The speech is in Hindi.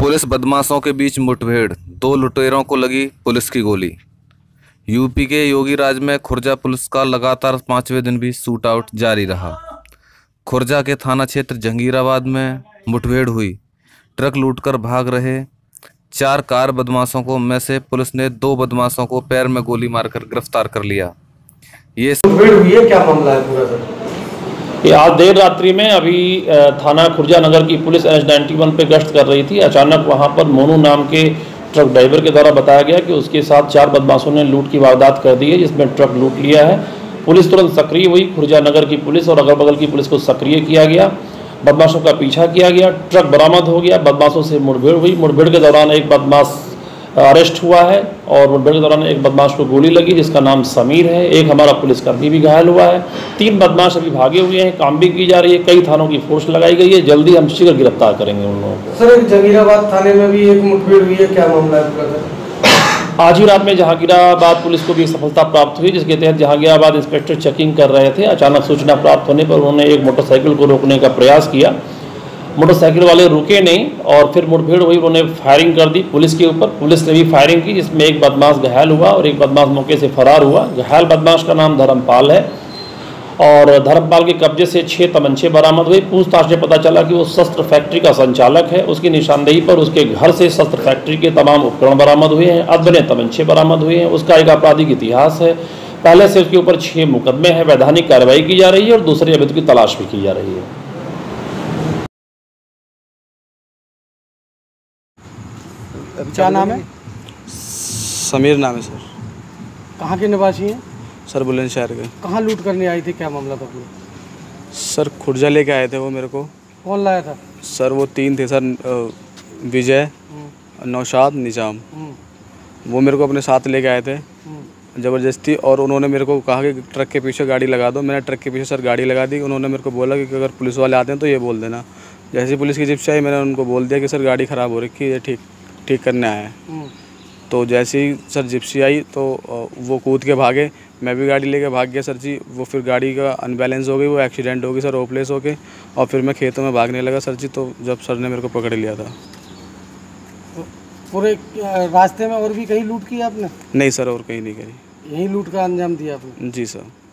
पुलिस बदमाशों के बीच मुठभेड़, 2 लुटेरों को लगी पुलिस की गोली। यूपी के योगी राज में खुर्जा पुलिस का लगातार 5वें दिन भी शूट आउट जारी रहा। खुर्जा के थाना क्षेत्र जहांगीराबाद में मुठभेड़ हुई। ट्रक लूटकर भाग रहे 4 कार बदमाशों को में से पुलिस ने 2 बदमाशों को पैर में गोली मारकर गिरफ्तार कर लिया। ये मुठभेड़ हुई है, क्या मामला है पूरा सर? ये आज देर रात्रि में अभी थाना खुर्जा नगर की पुलिस NH-91 पे गश्त कर रही थी। अचानक वहां पर मोनू नाम के ट्रक ड्राइवर के द्वारा बताया गया कि उसके साथ 4 बदमाशों ने लूट की वारदात कर दी है, जिसमें ट्रक लूट लिया है। पुलिस तुरंत सक्रिय हुई। खुर्जा नगर की पुलिस और अगल बगल की पुलिस को सक्रिय किया गया। बदमाशों का पीछा किया गया। ट्रक बरामद हो गया। बदमाशों से मुठभेड़ हुई। मुठभेड़ के दौरान एक बदमाश अरेस्ट हुआ है और मुठभेड़ के दौरान एक बदमाश को गोली लगी जिसका नाम समीर है। एक हमारा पुलिसकर्मी भी घायल हुआ है। 3 बदमाश अभी भागे हुए हैं। काम भी की जा रही है। कई थानों की फोर्स लगाई गई है। जल्दी हम शीघ्र गिरफ्तार करेंगे उन लोगों को। सर, एक जहांगीराबाद थाने में भी एक मुठभेड़ हुई है, क्या मामला है पूरा सर? आज ही रात में जहांगीराबाद पुलिस को भी सफलता प्राप्त हुई, जिसके तहत जहांगीराबाद इंस्पेक्टर चेकिंग कर रहे थे। अचानक सूचना प्राप्त होने पर उन्होंने एक मोटरसाइकिल को रोकने का प्रयास किया। मोटरसाइकिल वाले रुके नहीं और फिर मुठभेड़ हुई। उन्होंने फायरिंग कर दी पुलिस के ऊपर। पुलिस ने भी फायरिंग की, जिसमें एक बदमाश घायल हुआ और एक बदमाश मौके से फरार हुआ। घायल बदमाश का नाम धर्मपाल है और धर्मपाल के कब्जे से 6 तमंचे बरामद हुए। पूछताछ में पता चला कि वो शस्त्र फैक्ट्री का संचालक है। उसकी निशानदेही पर उसके घर से शस्त्र फैक्ट्री के तमाम उपकरण बरामद हुए हैं। अदबने तमंचे बरामद हुए हैं। उसका एक आपराधिक इतिहास है। पहले से उसके ऊपर 6 मुकदमे हैं। वैधानिक कार्रवाई की जा रही है और दूसरे अभियुक्त की तलाश भी की जा रही है। क्या नाम है? समीर नाम है सर। कहाँ के निवासी हैं? सर बुलंदशहर के। कहाँ लूट करने आई थी, क्या मामला था पूरा? सर खुर्जा लेके आए थे वो मेरे को। कौन लाया था? सर वो 3 थे सर, विजय, नौशाद, निजाम। वो मेरे को अपने साथ लेके आए थे ज़बरदस्ती, और उन्होंने मेरे को कहा कि ट्रक के पीछे गाड़ी लगा दो। मैंने ट्रक के पीछे सर गाड़ी लगा दी। उन्होंने मेरे को बोला कि अगर पुलिस वाले आते हैं तो ये बोल देना। जैसे ही पुलिस की जिप्सी आई, मैंने उनको बोल दिया कि सर गाड़ी ख़राब हो रखी है, ये ठीक करने आया है। तो जैसे ही सर जिप्सी आई तो वो कूद के भागे। मैं भी गाड़ी लेके भाग गया सर जी। वो फिर गाड़ी का अनबैलेंस हो गई, वो एक्सीडेंट हो गई सर होपलेस होके, और फिर मैं खेतों में भागने लगा सर जी। तो जब सर ने मेरे को पकड़ लिया था। पूरे रास्ते में और भी कहीं लूट की आपने? नहीं सर, और कहीं नहीं करी। यही लूट का अंजाम दिया आपने? जी सर।